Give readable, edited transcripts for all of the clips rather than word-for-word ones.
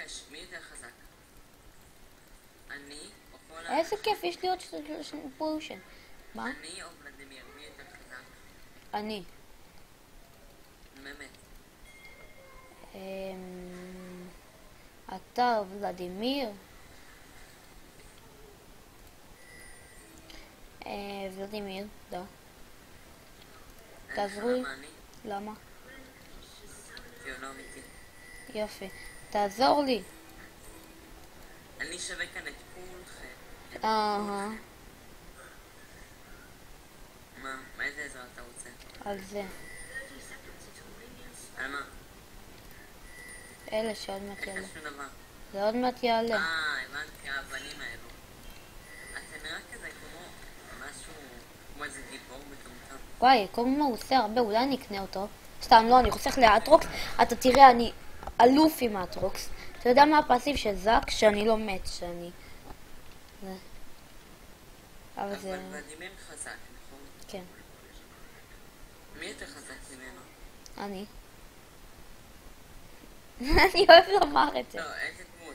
נחש, מי יותר חזק? אני או כל איזה כיף, יש לי עוד פולושן. מה? אני או ולדימיר, מי יותר חזק? אני. באמת. אתה ולדימיר. ולדימיר, לא. תעזרו לי. מה אני? למה? כי הוא לא אמיתי. יופי. תעזור לי. אני שווה כאן את כולכם. מה איזה עזרה אתה רוצה? על זה. על מה? אלה שעוד מעט אין יעלה. לך שום דבר. זה עוד מעט יעלה. הבנתי, האבנים האלו. אתה נראה כזה כמו משהו, כמו איזה גיבור מטומטם. וואי, כל מה הוא עושה הרבה, אולי אני אקנה אותו. סתם לא, אני חוסך לאטרוקס. אתה תראה, אני אלוף עם אטרוקס. אתה יודע מה הפאסיב של זאק? שאני לא מת, שאני... זה. אבל זה... אבל ולדימיר חזק, נכון? כן. מי יותר חזק ממנו? אני. אני אוהב לומר את זה. לא, איזה דמות?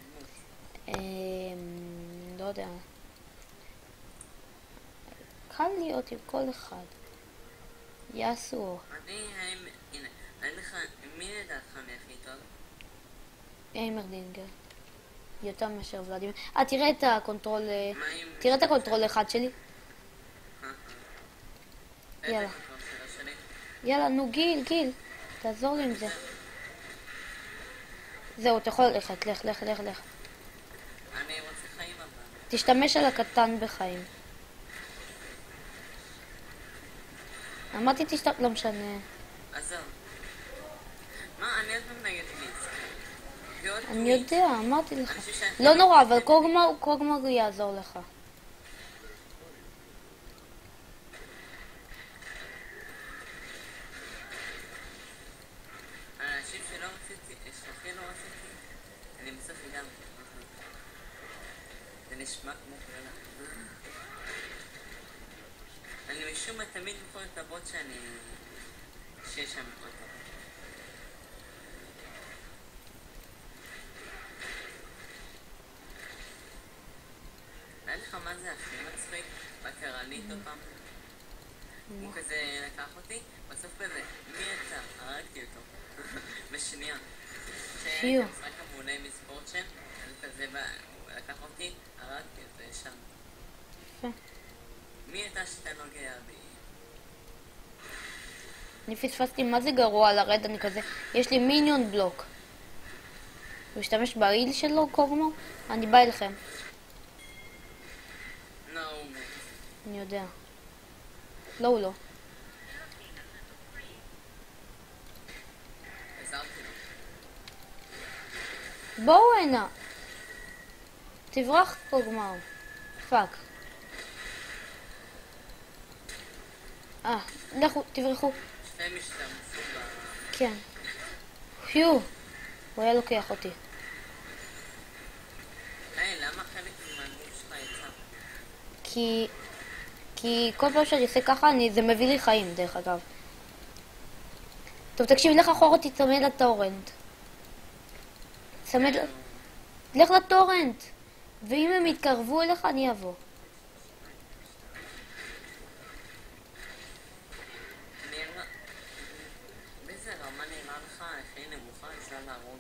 לא יודע. קל להיות עם כל אחד. יאסו. הנה, אין לך, מי לדעתך מי הכי טוב? איימרדינגר. יותר מאשר ולדימיר. תראה את הקונטרול... תראה את הקונטרול אחד שלי. יאללה. יאללה, נו, גיל. תעזור לי עם זה. זהו, אתה יכול ללכת. לך. אני רוצה חיים אבל. תשתמש על הקטן בחיים. אמרתי לא משנה. עזוב. מה, אני עוד פעם נגד מיץ. אני יודע, אמרתי לך. לא נורא, אבל קוגמר יעזור לך. האנשים שלא רציתי, אני בסוף גם. זה נשמע כמו כללה. אני משום מה תמיד בכל את הבוט שיש שם בכל את הבוט. היה לך מה זה הכי מצחיק? מה קרה לי איתו פעם? הוא כזה לקח אותי, בסוף כזה, מי אתה? הרגתי אותו. בשנייה. כשהיה את המשחק המעולה מספורטשן, אז כזה, הוא לקח אותי, הרגתי אותו ישר. מי אתה שאתה נוגע בי? אני פספסתי מה זה גרוע לרד, אני כזה, יש לי מיניון בלוק. הוא משתמש בעיל שלו, קוגמו? אני בא אליכם. לא, הוא מת. אני יודע. לא, הוא לא. עזרתי לו. בואו הנה. תברח קוגמו. פאק. לכו, תברחו. שתי משתמשו כן. פיו. הוא היה לוקח אותי. היי, למה חלק מהגוף שלך יצא? כי כל פעם שאני עושה ככה, זה מביא לי חיים, דרך אגב. טוב, תקשיב, לך אחורה, תצמד לטורנט. לך לטורנט. ואם הם יתקרבו אליך, אני אבוא. באיזה רמה נראה לך, איך היא נמוכה, אפשר להרוג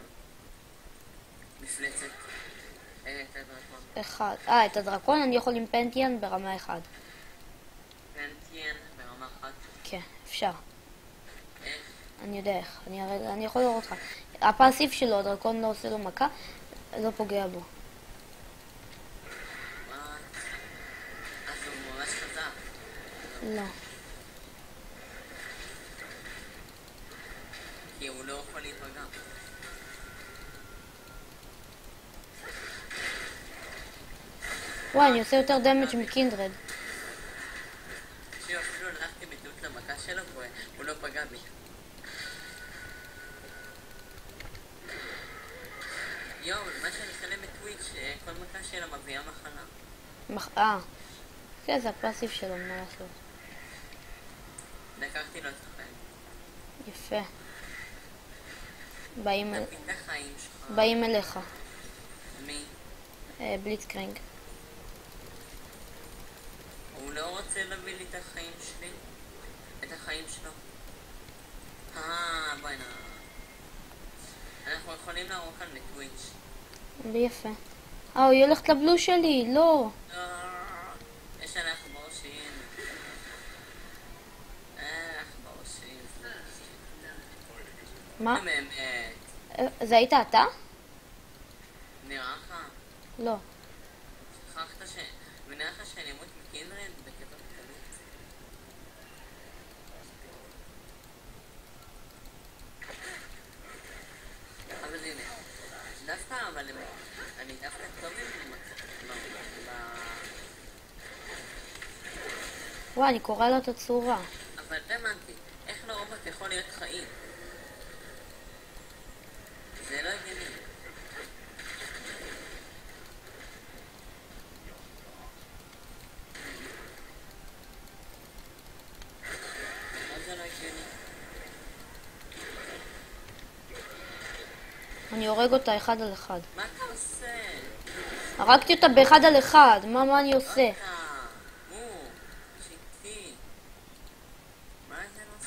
מפלצת? את הדרקון. את הדרקון אני יכול עם פנטיאן ברמה 1. פנטיאן ברמה 1? כן, אפשר. איך? אני יודע איך. אני יכול לראות לך. הפאסיב שלו, הדרקון לא עושה לו מכה, לא פוגע בו. אז הוא ממש חזק. לא. כי הוא לא יכול להיפגע. וואי, אני עושה יותר דמג' מקינדרד. אפילו הלכתי בטעות למכה שלו והוא לא פגע בי. יואו, מה שאני חלם בטוויץ', כל מכה שלה מביאה מחלה. כן, זה הפאסיב שלו, מה לעשות. לקחתי לו את החיים. יפה. באים תפיל את החיים שלך. באים אליך. מי? בליצקרינג. הוא לא רוצה להביא לי את החיים שלי? את החיים שלו? בואי נע. אנחנו יכולים לערוך כאן לטוויץ'. יפה. היא הולכת לבלו שלי, לא. יש עליך בראשים. בראשים. מה? באמת. זה היית אתה? נראה לך? לא. שכחת ונראה לך שאני אמות מקינדרד בקטע בקלות? אבל הנה, דווקא, אני דווקא טוב עם וואי, אני קורא לו את הצורה. אבל לא האמנתי, איך לרובוט יכול להיות חיים? זה לא הגיוני. מה זה לא הגיוני? אני הורג אותה 1 על 1. מה אתה עושה? הרגתי אותה ב1 על 1. מה אני עושה? שיטי. מה זה לא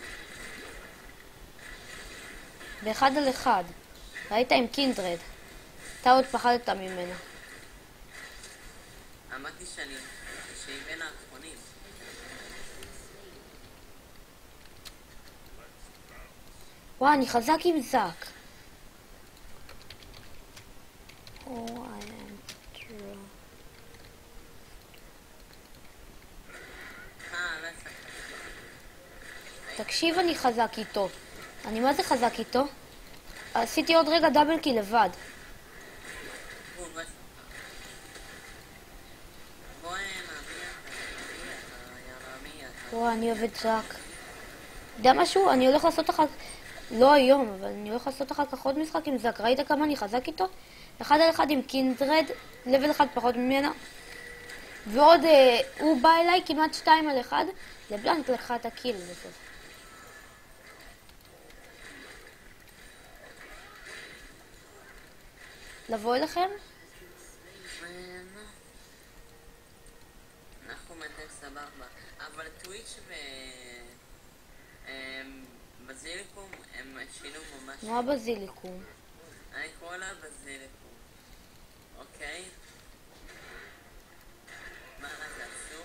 עושה? ב1 על 1. ראית עם קינדרד. אתה עוד פחדת ממנה. אמרתי שהיא בין האחרונים. וואי, אני חזק עם זק. לא הפסקת. תקשיב, אני חזק איתו. אני מה זה חזק איתו? עשיתי עוד רגע דאבל קי לבד. וואי, אני אוהבת זק. יודע משהו? אני הולך לעשות אחר... לא היום, אבל אני הולך לעשות אחר כך עוד משחק עם זק. ראית כמה אני חזק איתו? 1 על 1 עם קינדרד, לבל 1 פחות ממנה. ועוד הוא בא אליי כמעט 2 על 1. לבלנק לקחה את הקיל בסוף. לבוא אליכם? אנחנו מנתק סבבה, אבל טוויץ' ובזיליקום הם שינו ממש. מה בזיליקום? אני קורא לה בזיליקום, אוקיי? מה זה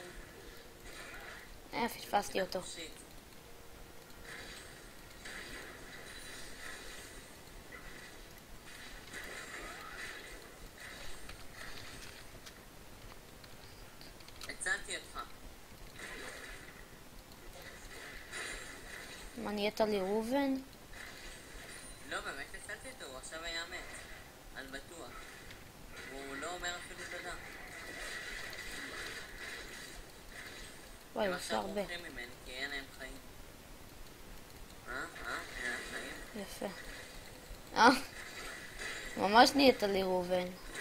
אסור? פספסתי אותו. שיט. הצעתי אותך. מה, נהיית לי ראובן? לא, באמת הצעתי אותו, הוא עכשיו היה מת. על בטוח. הוא לא אומר אפילו תודה. וואי, הוא עושה הרבה. הם עכשיו בורחים ממני, כי אין להם חיים. אין להם חיים? יפה. ממש נהיית לי ראובן.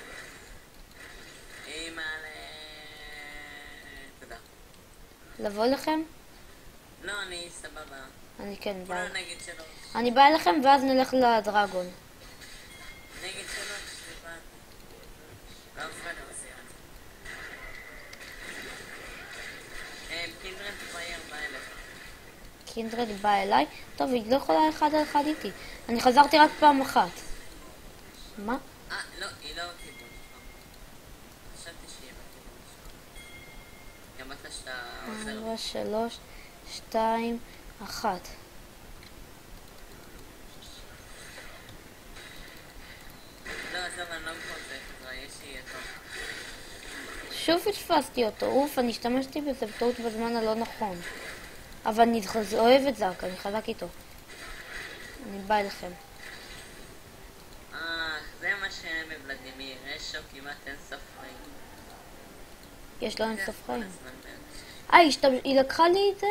תודה. לבוא אליכם? לא, אני סבבה. אני כן בא. כולנו נגד 3. אני באה אליכם ואז נלך לדרגון. נגד 3, לבד. לא אף אחד לא עושה את זה. קינדרד פייר בא אליך. קינדרד בא אליי? טוב, היא לא יכולה 1 על 1 איתי. אני חזרתי רק פעם אחת. מה? לא, היא לא בכיוון שלך. חשבתי שהיא בכיוון שלך. גם אתה שאתה עוזר לי. 4, 3, 2, 1. לא, עזוב, אני לא מפוצץ, זה יש לי אותו. שוב פספסתי אותו. אוף, אני השתמשתי בזה בטעות בזמן הלא נכון. אבל אני אוהבת זק, אני חזק איתו. אני באה אליכם. זה מה שאין בוולדימיר, יש שם כמעט אין סוף חיים. יש לו אין סוף כל חיים. הזמן בערך. היא לקחה לי את זה?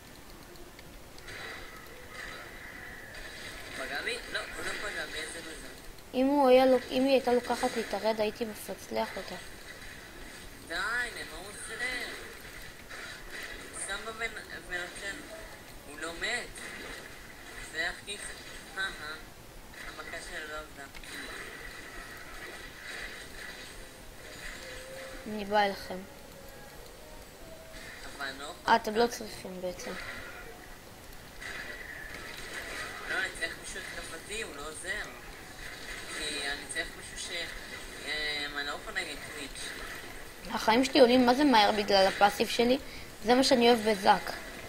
פגע בי? לא, הוא לא פגע בי, איזה בזה. אם היא הייתה לוקחת לי את הרד, הייתי מפצלח אותה. די, למה הוא עושה? שם ונותן. הוא לא מת. זה הכי... אני באה אליכם. אבל אני לא יכול... אתם לא צריכים בעצם. לא, אני צריך מישהו התקפתי, הוא לא עוזר. כי אני צריך מישהו ש... אני לא יכול נגד טוויץ'. החיים שלי עולים מה זה מהר בגלל הפאסיב שלי. זה מה שאני אוהב בזאק.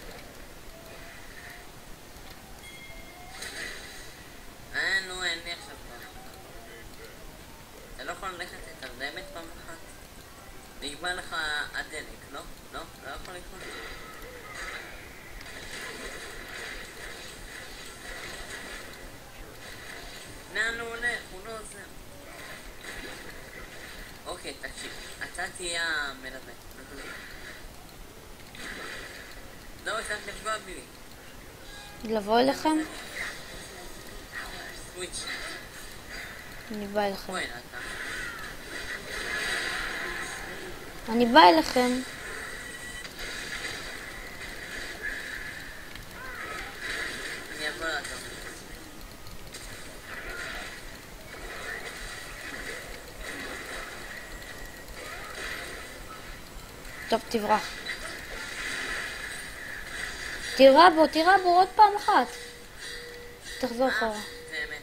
נו, אין לי עכשיו כוח. אתה לא יכול ללכת לתרדמת פעם אחת? נגמר לך הדלק, לא? לא? לא יכול לקרות? לאן הוא הולך? הוא לא עוזר. אוקיי, תקשיב. אתה תהיה המלווה. לא, צריך לפגוע בי. לבוא אליכם? טוויץ'. אני באה אליכם. בואי, אתה. אני באה אליכם. אני אבוא לעזור. טוב, תברח. תירה בו עוד פעם אחת. תחזור אחורה. זה אמת.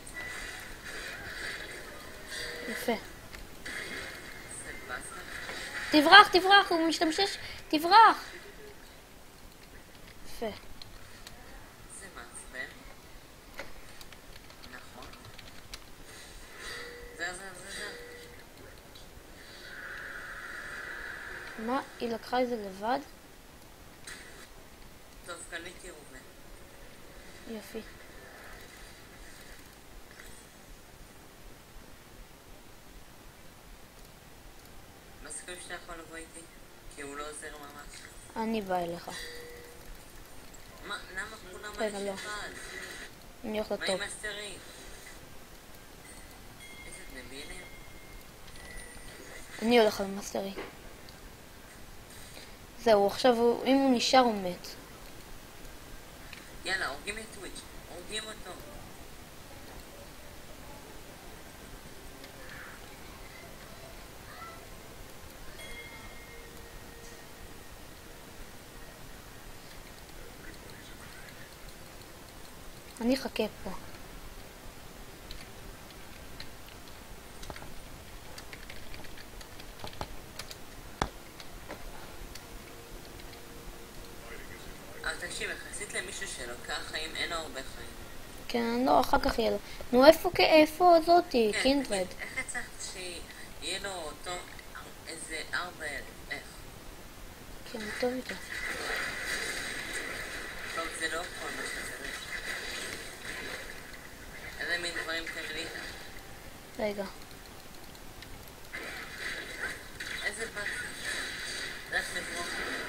יפה. זה באסה. תברח, הוא משתמשש. תברח. יפה. זה מעצבן. נכון. זה. מה? היא לקחה את זה לבד? טוב, קניתי ראובן. יופי. מה הסיכוי שאתה יכול לבוא איתי? כי הוא לא עוזר ממש. אני באה אליך. מה? למה כולם רגע, על לא. אחד? אני הולכת מה טוב. עם הסטרים? איזה דבילים? אני הולך על מאסטרי. זהו, עכשיו אם הוא נשאר הוא מת. יאללה, הורגים את טוויץ'. הורגים אותו. אני אחכה פה. אבל תקשיב, יחסית למישהו שלוקח חיים, אין לו הרבה חיים. כן, לא, אחר כך יהיה לו. נו, איפה זאתי? כן, קינדרד. תגיד, איך הצלחת שיהיה לו אותו איזה 4,000? איך? כן, טוב איתו. טוב, זה לא כל מה שצריך. איזה מין דברים תגלית? רגע. איזה בת? לך לברוך.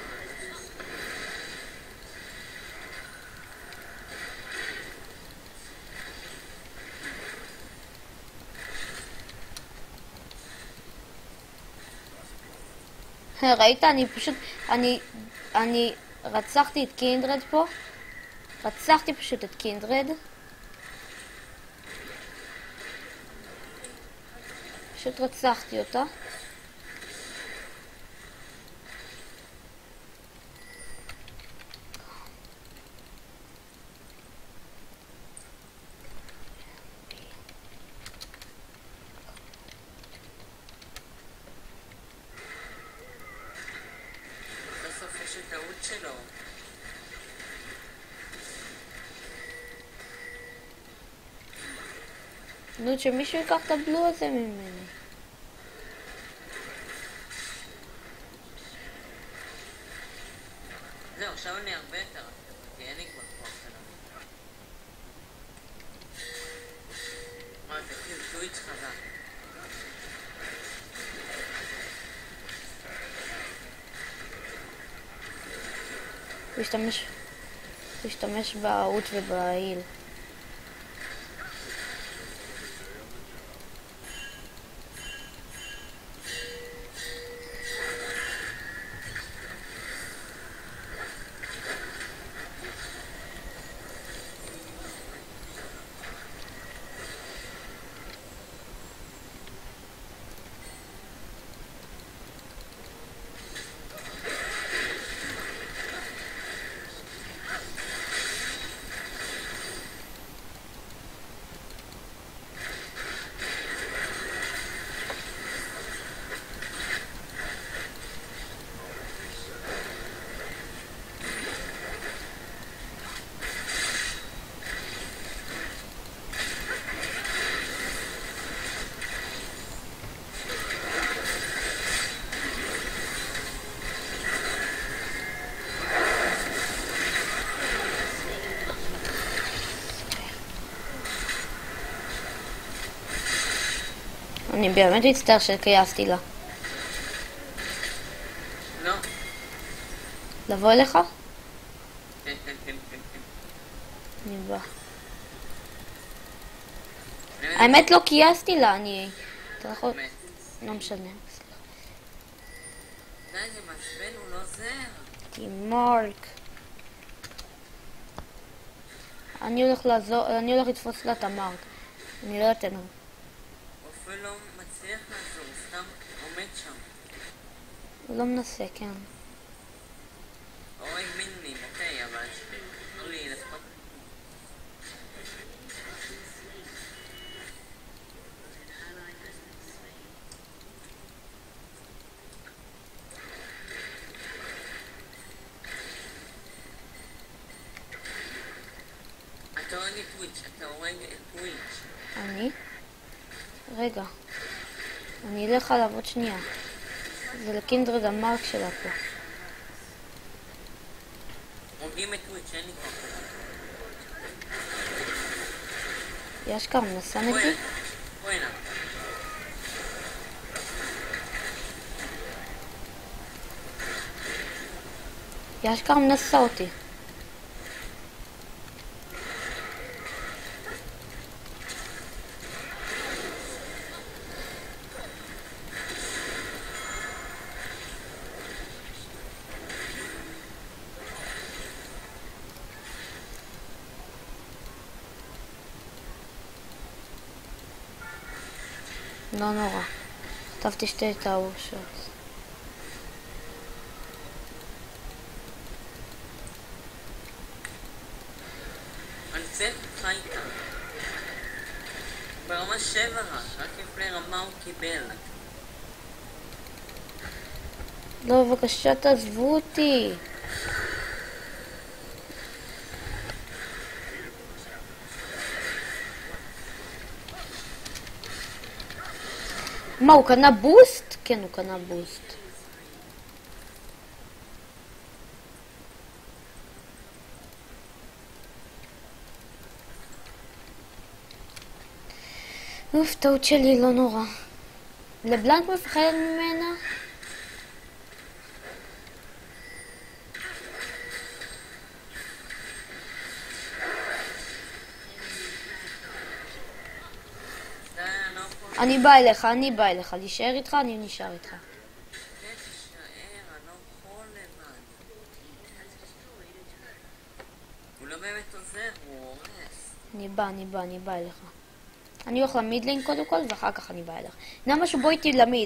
ראית? אני רצחתי את קינדרד פה. רצחתי פשוט את קינדרד. פשוט רצחתי אותה. בסוף יש את טעות שלו. נו, שמישהו ייקח את הבלו הזה ממני. זהו, עכשיו אני הרבה יותר כי אין לי כבר כוח שלנו. מה, תקשיב, טוויץ' חזק. הוא השתמש באוט ובהיל. אני באמת מצטער שכייסתי לה. לא. לבוא אליך? כן, כן, כן, כן, כן. אני בא. האמת לא כייסתי לה, אני... אתה יכול... באמת. לא משנה. די, זה מעצבן, הוא לא עוזר. תימורק. אני הולך לעזור, אני הולך לתפוס לה את המרק. אני לא אתן לו. הוא אפילו לא מצליח לעזור, הוא סתם עומד שם. הוא לא מנסה, כן. אוי, מיני, אוקיי, אבל... תנו לי לפחות... אתה הורג את טוויץ', אתה הורג את טוויץ'. אני? רגע. אני אלך עליו עוד שנייה. זה לקינדרד המרק שלה פה. הורגים את טוויץ', אין לי כוח. ישכר מנסן בוא אותי? הנה, בוא הנה. ישכר מנסה אותי. לא נורא. כתבתי שתי טעויות. אני צריך אותך איתה. ברמה 7 רק לפני רמה הוא קיבל. לא, בבקשה תעזבו אותי. מה, הוא קנה בוסט? כן, הוא קנה בוסט. אוף, טעות שלי, לא נורא. לבלנק מפחדת ממנה? אני בא אליך, להישאר איתך, אני נשאר איתך. כן, תישאר, אני לא יכול לבד. הוא לא באמת עוזר, הוא הורס. אני בא אליך. אני הולך למידלין קודם כל, ואחר כך אני בא אליך. נע משהו, בוא איתי למיד.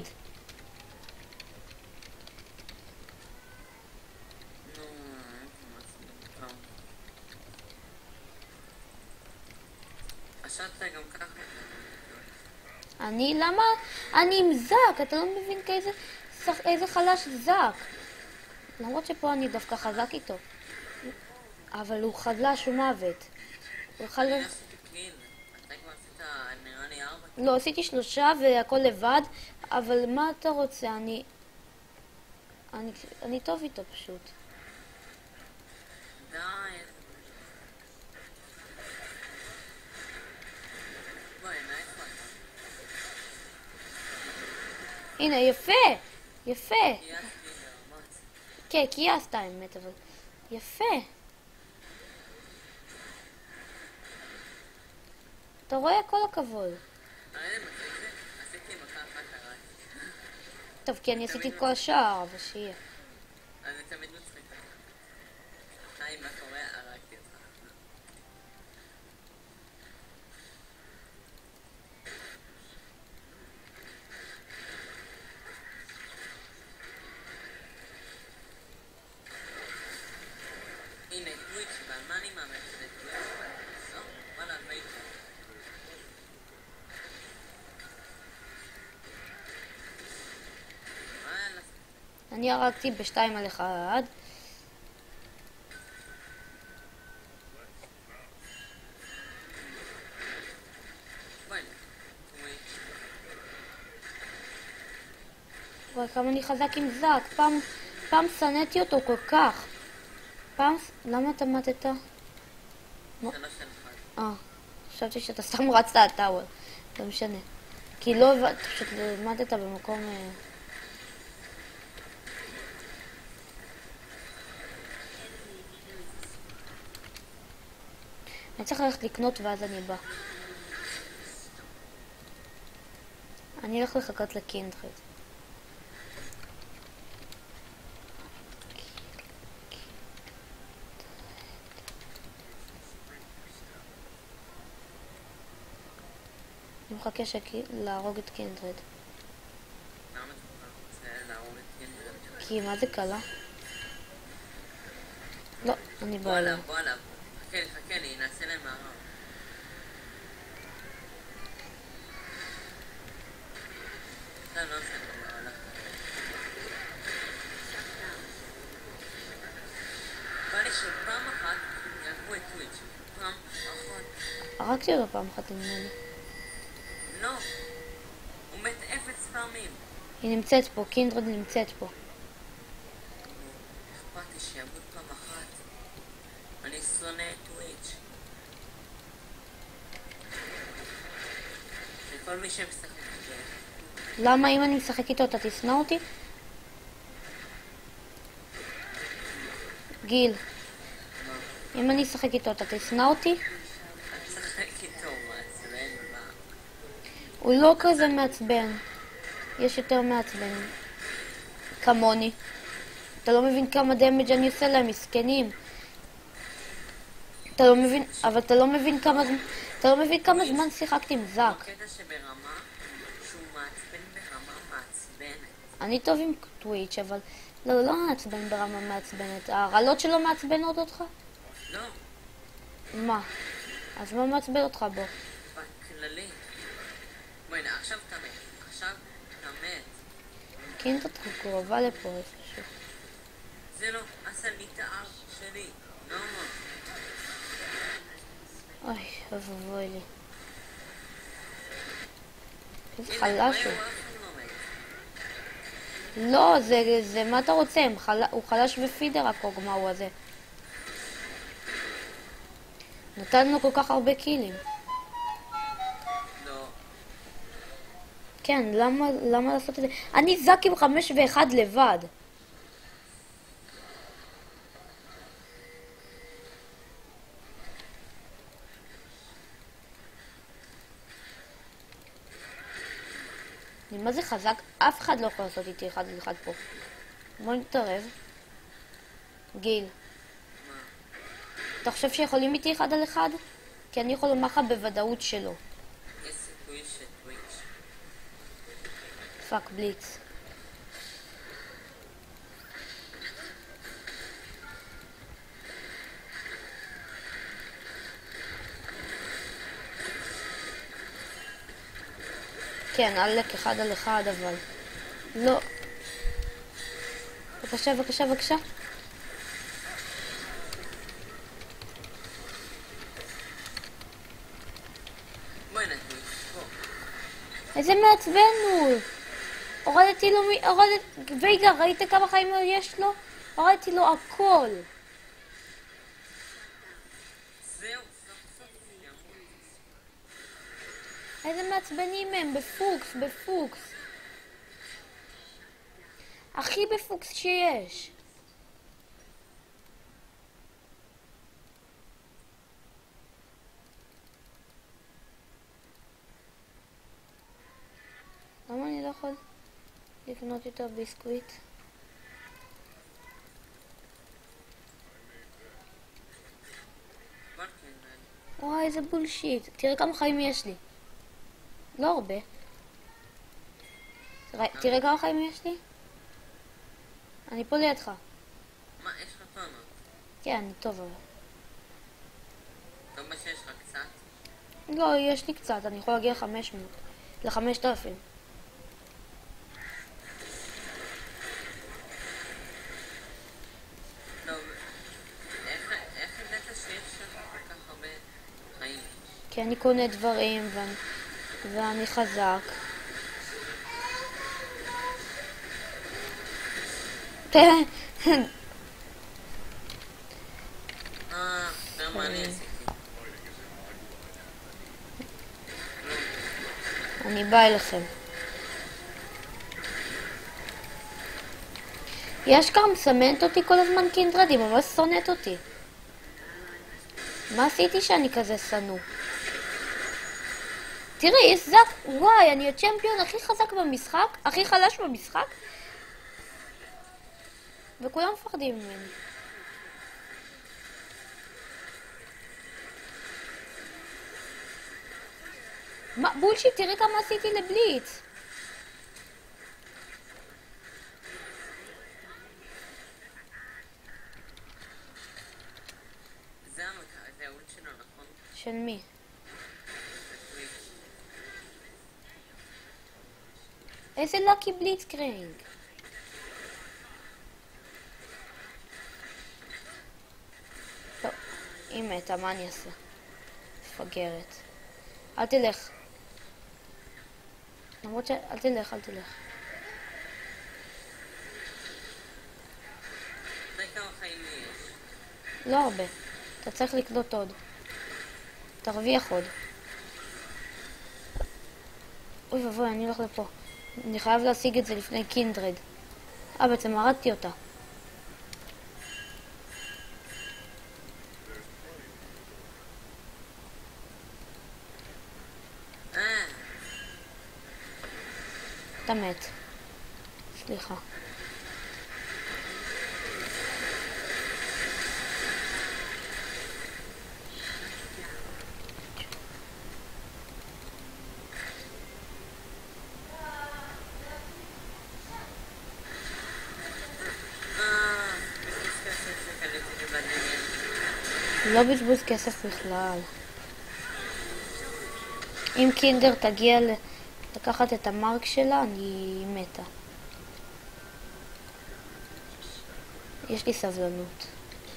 נו, איפה מצביעים? השעת גם ככה. למה? אני עם זק, אתה לא מבין איזה חלש זק. למרות שפה אני דווקא חזק איתו. אבל הוא חלש, הוא מוות. הוא חלש... אני עשיתי קיל. אתה כבר עשית, נראה לי 4. לא, עשיתי 3 והכל לבד, אבל מה אתה רוצה? אני טוב איתו פשוט. די. בואי, איפה אתה? הנה, יפה! יפה! גייסתי לרמות. כן, קייסת האמת, אבל... יפה! אתה רואה? כל הכבוד. עשיתי מכה אחת הרגתי. טוב, כי אני עשיתי את כל השאר, אבל שיהיה. אז זה תמיד מצחיק. היי, מה קורה? הרגתי אותך. הנה, טוויץ', ועל מה אני מאמין? זה טוויץ'? לא? וואלה, בית. וואלה. אני הרגתי ב2 על 1. וואלה. טוויץ'. וואי, כמה אני חזק עם זק. פעם שנאתי אותו כל כך. למה אתה מתת? 3-1. חשבתי שאתה סתם רצת הטאוור. לא משנה. כי לא הבנת, פשוט למדת במקום... אני צריך ללכת לקנות ואז אני בא. אני הולך לחכות לקינדרד. אני מחכה להרוג את קינדרד. למה אתה רוצה להרוג את קינדרד? כי מה זה קלה? לא, אני בוא באה עליו, אליו. בוא עליו. חכה לי, נעשה להם מערב. לא עושה להם מערב. בא לי שפעם אחת יעברו את טוויץ'. פעם אחת. הרגתי אותו פעם אחת ממני. לא. הוא מת 0 פעמים. היא נמצאת פה, קינדרד נמצאת פה. אכפת לי שיעבוד פעם אחת. אני שונא את טוויץ'. וכל מי שמשחק את זה. למה אם אני משחק איתו אתה תשנא אותי? גיל, אם אני אשחק איתו אתה תשנא אותי? אני משחק איתו, מעצבן, מה? הוא לא כזה מעצבן. יש יותר מעצבן. כמוני. אתה לא מבין כמה דמג' אני עושה להם, מסכנים. אתה לא מבין, אבל אתה לא מבין כמה זמן שיחקתי עם זאק. הקטע שברמה שהוא מעצבן ברמה מעצבנת. אני טוב עם טוויץ', אבל לא מעצבן ברמה מעצבנת. הרעלות שלו מעצבנות אותך? לא, מה? אז מה מעצבן אותך בו? בכללי. בואי, עכשיו אתה מת. עכשיו אתה מת. קינדרד קרובה לפה איפשהו. זה לא עשה לי את האף שלי. לא. אוי, אבוי לי. איזה הנה, חלש הוא הוא. אף אחד לא מת. לא, זה מה אתה רוצה? הוא חלש ופידר הקוגמה הוא הזה. נתן לו כל כך הרבה קילים. לא. כן, למה לעשות את זה? אני זאק עם 5 ו1 לבד. אני מה זה חזק? אף אחד לא יכול לעשות איתי 1 על 1 פה. בוא נתערב. גיל. אתה חושב שיכולים איתי 1 על 1? כי אני יכול לומר לך בוודאות שלא. יש סיכוי שטוויץ'. פאק בליץ. כן, עלק 1 על 1 אבל... לא. בבקשה, בבקשה, בבקשה. בואי נטוויץ', בוא. איזה מעצבן הוא! הורדתי לו וייגה, ראית כמה חיים יש לו? הורדתי לו הכל. זהו, סוף סוף ימות. איזה מעצבנים הם, בפוקס. הכי בפוקס שיש. למה אני לא יכול לקנות יותר ביסקוויט? וואי, איזה בולשיט. תראה כמה חיים יש לי. לא הרבה. תראה כמה חיים יש לי. אני פה לידך. מה, יש לך טונות? כן, אני טוב אבל. טוב מה שיש לך קצת? לא, יש לי קצת. אני יכול להגיע ל-5,000. טוב, איך ידעת שיש לך כל כך הרבה חיים? כי אני קונה דברים ואני חזק. מה אני עשיתי? אני באה אליכם. יש גם מסמנת אותי כל הזמן קינדרד, היא ממש שונאת אותי. מה עשיתי שאני כזה שנוא? תראי, יש זק, וואי, אני הצ'מפיון הכי חזק במשחק, הכי חלש במשחק, וכולם מפחדים ממני. מה, בולשיט, תראי כמה עשיתי לבליץ. זה האולט שלו, נכון? של מי? איזה לקי בליץ קריינג. טוב, היא מתה, מה אני אעשה? מפגרת. אל תלך. למרות אל תלך, אל תלך. תראי כמה חיים יש. לא הרבה. אתה צריך לקנות עוד. תרוויח עוד. אוי ובוי, אני הולך לפה. אני חייב להשיג את זה לפני קינדרד. בעצם הרגתי אותה. אתה מת. סליחה. לא בזבוז כסף בכלל. אם קינדר תגיע לקחת את המרק שלה, אני מתה. יש לי סבלנות.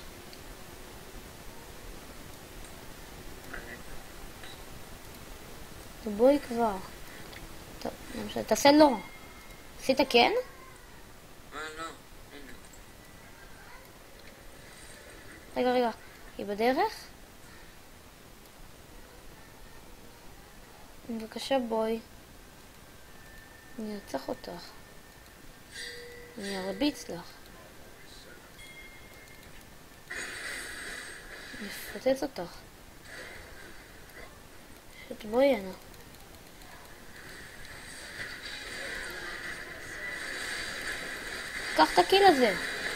בואי כבר. תעשה לא. עשית כן? לא. הנה. רגע. היא בדרך? בבקשה בואי. אני ארצח אותך. אני ארביץ לך. אני אפוצץ אותך. בואי הנה. קח את הקיל הזה.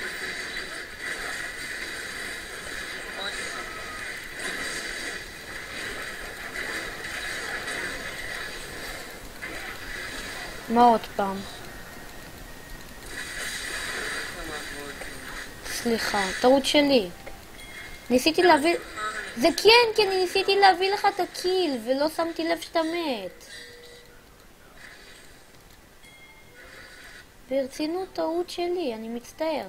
מה עוד פעם? סליחה, טעות שלי. ניסיתי להביא... זה כן, כי אני ניסיתי להביא לך את הקיל, ולא שמתי לב שאתה מת. ברצינות, טעות שלי, אני מצטער.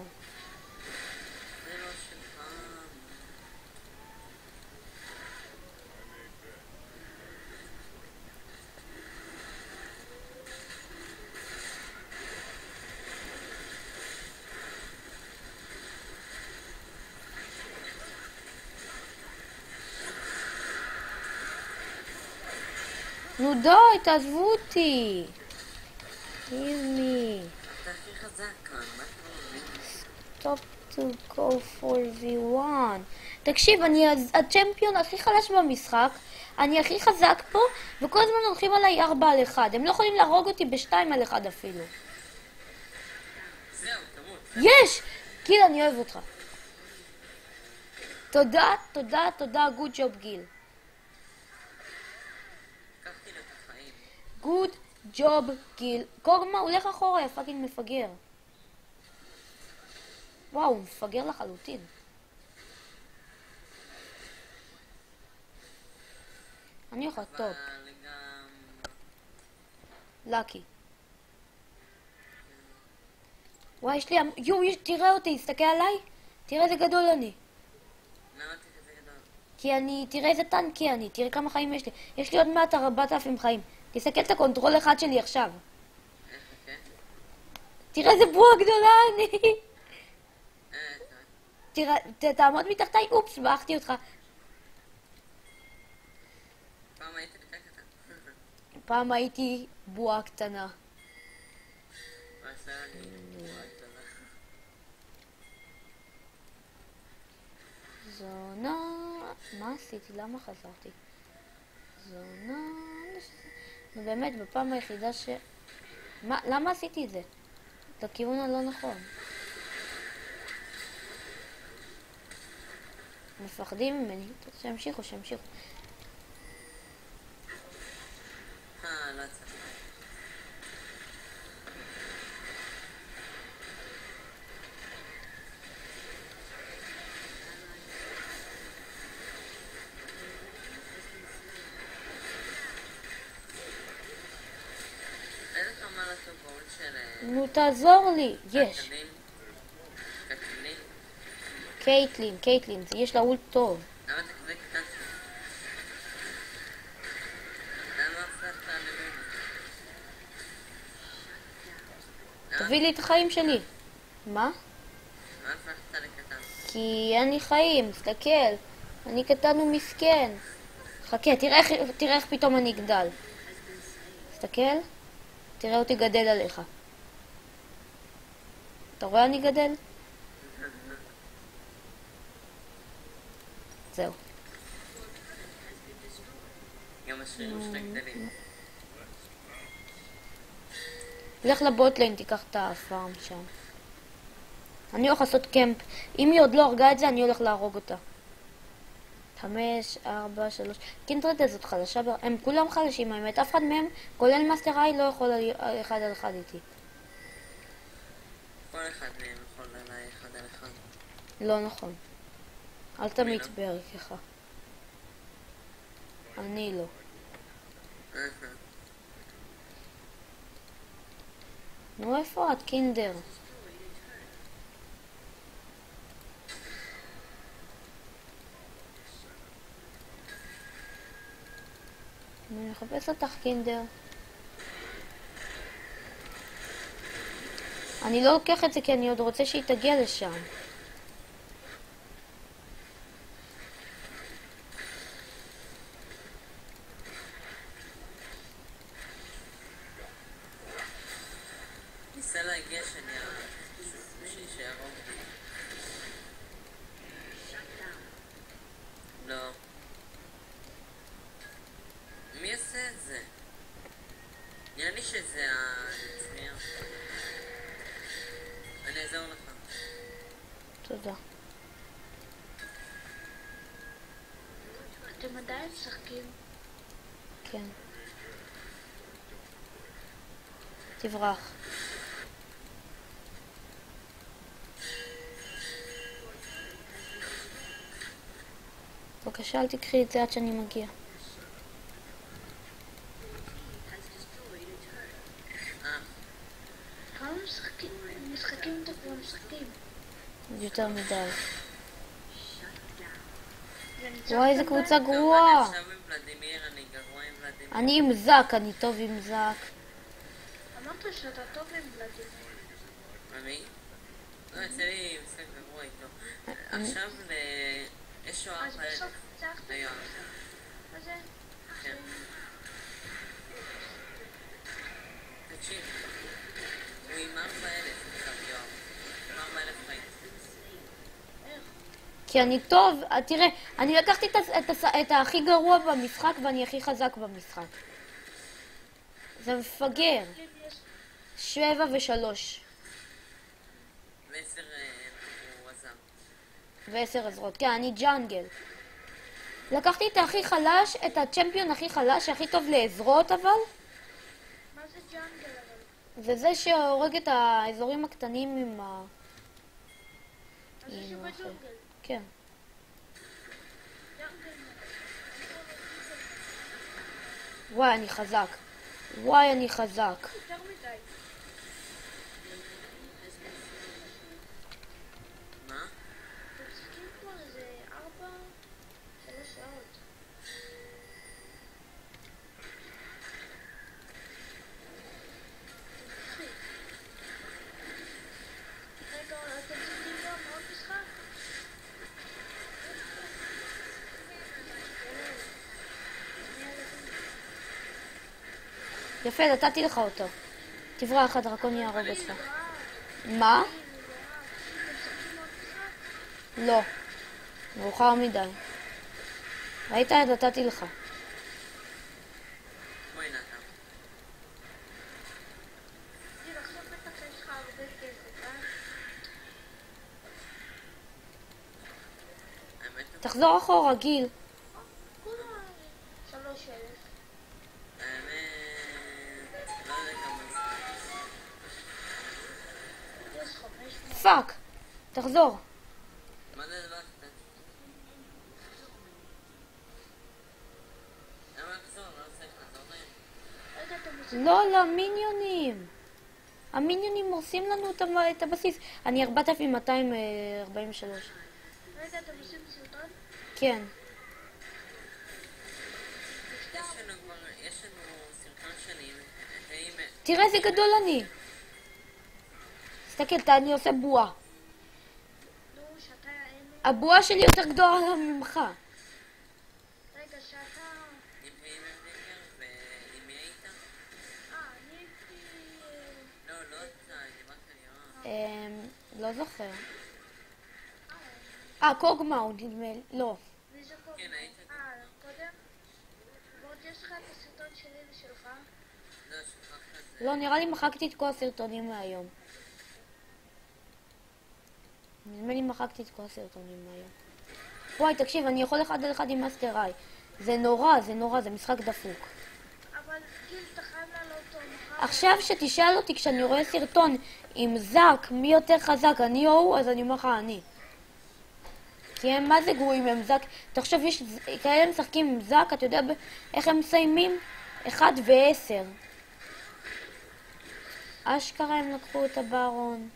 נו די, תעזבו אותי. אימי. אתה הכי חזק כאן, מה אתה מבין? Stop to go for V1. תקשיב, אני הצ'מפיון הכי חלש במשחק, אני הכי חזק פה, וכל הזמן הולכים עליי 4-1. הם לא יכולים להרוג אותי ב2-1 אפילו. זהו, תמות. יש! גיל, אני אוהב אותך. תודה, good job גיל. לקחתי לו את החיים. good job גיל. קורמה, הולך אחורה, יא פאקינג מפגר. וואו, הוא מפגר לחלוטין. אני הולך טופ. אבל גם... לקי. וואי, יש לי... תראה אותי, תסתכל עליי. תראה איזה גדול אני. למה אתה כזה גדול? כי אני... תראה איזה טנקי אני. תראה כמה חיים יש לי. יש לי עוד מעט 4,000 חיים. תסתכל את הקונטרול אחד שלי עכשיו. איך, כן? תראה איזה בועה גדולה אני. טוב. תראה, תעמוד מתחתיי. אופס, בעכתי אותך. פעם היית יותר קטן. פעם הייתי בועה קטנה. מה עשה אני? זונה... מה עשיתי? למה חזרתי? זונה... נו באמת, בפעם היחידה ש... למה עשיתי את זה? לכיוון הלא נכון. מפחדים ממני. שימשיכו. לא צריך. איזה כמה לטובול של... נו, תעזור לי. יש. קטנים? קייטלין. יש לה אולט טוב. למה אתה כזה קטן? למה הפכת למין? תביא לי את החיים שלי. מה? למה הפכת לקטן? כי אין לי חיים, תסתכל. אני קטן ומסכן. חכה, תראה איך פתאום אני אגדל. תסתכל. תראה אותי גדל עליך. אתה רואה אני גדל? זהו. גם השרירים שלך גדלים. לך לבוטליין, תיקח את הפארם שם. אני הולך לעשות קמפ. אם היא עוד לא הרגה את זה, אני הולך להרוג אותה. 5, 4, 3... קינטרד הזאת חלשה, הם כולם חלשים האמת, אף אחד מהם, כולל מאסטר איי, לא יכול אחד על אחד איתי. כל אחד מהם יכול עליי אחד על אחד. לא נכון. אל תמיץ בערכך. אני לא. נו, איפה את, קינדר? אני מחפש אותך, קינדר. אני לא לוקח את זה כי אני עוד רוצה שהיא תגיע לשם. ניסה להגיע שיערוב לי. לא. מי עושה את זה? נראה לי שזה הצניע. אני אעזור לך. תודה. אתם עדיין משחקים? כן. תברח. בבקשה, אל תקחי את זה עד שאני מגיע. כמה משחקים אתם כבר משחקים? יותר מדי. וניצחתם איזה בהם? קבוצה טוב, גרועה. אני עכשיו עם ולדימיר, אני גרוע עם ולדימיר. אני עם זק, אני טוב עם זק. אמרת שאתה טוב עם ולדימיר. אני? לא, יצא לי משחק גרוע איתו. עכשיו יש שוער אז פעלת. בסוף ניצחתם? היום. אז זה... כן. תקשיב. הוא עם 4,000 עכשיו, יואב. עם 4,000 חיים. איך? כי אני טוב, תראה, אני לקחתי את הכי גרוע במשחק ואני הכי חזק במשחק. זה מפגר. לי יש... 7 ו3. ו10 הוא עזב. ו10 עזרות. כן, אני ג'אנגל. לקחתי את הכי חלש, את הצ'מפיון הכי חלש, הכי טוב לעזרות אבל. מה זה ג'אנגל אבל? זה זה שהורג את האזורים הקטנים עם ה... אז זה שבג'ונגל. כן. ג'אנגל. וואי, אני חזק. וואי, אני חזק. יותר מדי. מה? אתם משחקים כבר איזה 3 שעות. רגע, אתם משחקים גם עוד משחק? יפה, נתתי לך אותו. תברח, הדרקון יהרוג אותך. מה? לא. מאוחר מדי. ראית? נתתי לך. בואי נתן. גיל, עכשיו בטח יש לך הרבה כסף, האמת, תחזור אחורה, גיל. כולה 3,000. לא יודע כמה זה. יש 500. פאק. תחזור. מה זה הדבר הזה? למה לחזור? לא צריך לחזור להם. רגע, אתם עושים... לא, למיניונים. המיניונים הורסים לנו את הבסיס. אני 4243. רגע, אתם עושים סרטון? כן. יש לנו סרטון שלי, האם... תראה איזה גדול אני. תסתכל, אני עושה בועה. נו, שאתה... הבועה שלי יותר גדולה ממך. רגע, שאתה... עם היימנדגר ועם מי היית? אני הייתי... לא אתה, דיברת לי, לא זוכר. קוגמאו, נדמה לי. לא. מי זה קודם? כן, היית. קודם? ועוד יש לך את הסרטון שלי ושלך? לא, שכחת את זה. לא, נראה לי מחקתי את כל הסרטונים מהיום. נדמה לי מחקתי את כל הסרטונים מהיום. וואי, תקשיב, אני יכול אחד על אחד עם מאסטר איי. זה נורא, זה משחק דפוק. אבל גיל, אתה חייב לעלות אותו מחר. עכשיו שתשאל אותי כשאני רואה סרטון עם זק, מי יותר חזק, אני או הוא, אז אני אומר לך אני. כי הם מה זה גרועים, הם זק. תחשוב, יש כאלה משחקים עם זק, אתה יודע איך הם מסיימים? 1 ו10. אשכרה הם לקחו את הברון.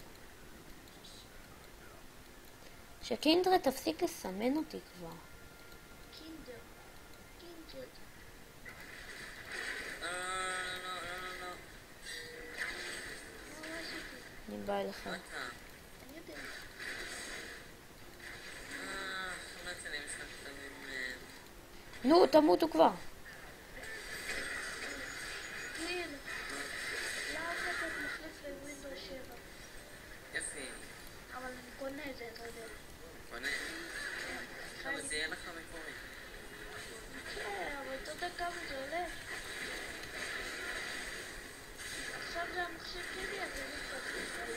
שקינדרה תפסיק לסמן אותי כבר. קינדר. לא. מה עשיתי? אני באה אליך. אתה. אני יודע. לא יצא לי משחק טובים. נו, תמותו כבר. גיל, למה אתה מחליף לווינדוס 7? יפי. אבל אני קונה את זה, אתה יודע. קונה. אבל זה יהיה לך מקורי. כן, אבל אתה יודע כמה זה עולה? עכשיו זה המחשב שלי, אתה יודע.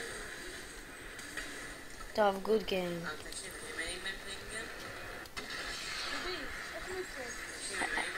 טוב, גוד גיים. תקשיב, עם היימנדגר? דובי, איך נצא? תקשיב, עם